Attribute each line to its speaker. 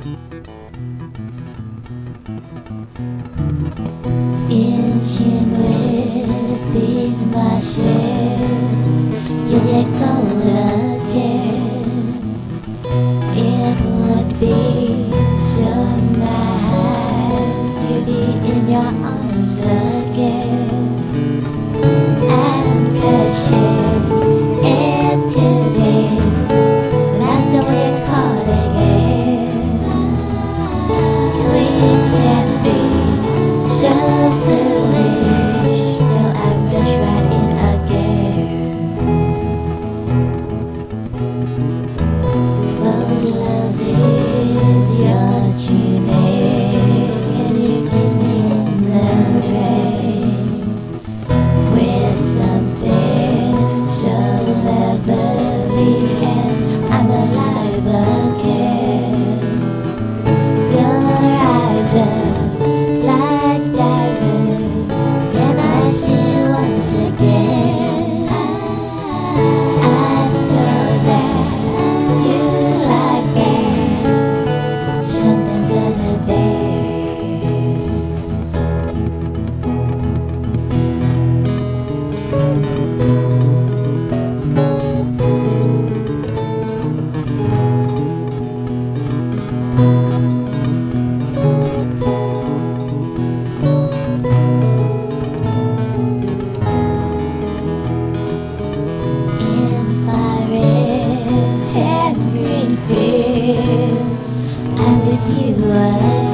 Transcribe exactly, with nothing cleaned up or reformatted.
Speaker 1: In tune with these marshes, you get cold again. It would be so nice to be in your arms again and crashing into this, but I don't get caught again. We can be so foolish, so I rush right in again. Oh, love is your tunic, and you kiss me in the rain with something so lovely, and I'm alive again. Your eyes are like diamonds, and I see you once again. I saw that you like it, something to the best. And green fields, I'm with you.